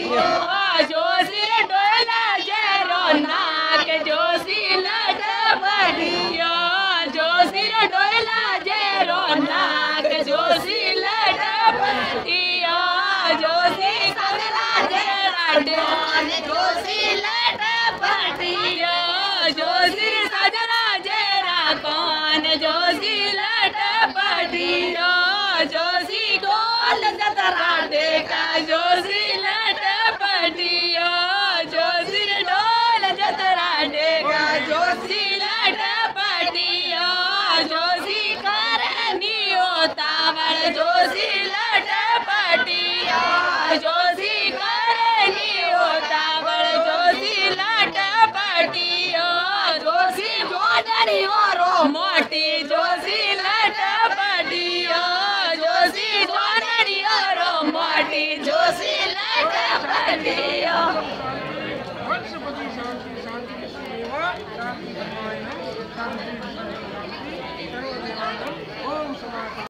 जोशी डोला जेरो नाक जोशी लटपटियो जोशी डोला जेरो नाक जोशी लटपटियो जोशी सगला जेरा डोन जोशी लटपटियो जोशी सगला जेरा कौन जोशी लटपटियो जोशी गोल जतरा देखा जोशी लटपटियो जोशी डोल जतरा देखा जोशी लटपटियो जोशी करनियो तावड़ जोशी लटपटियो जो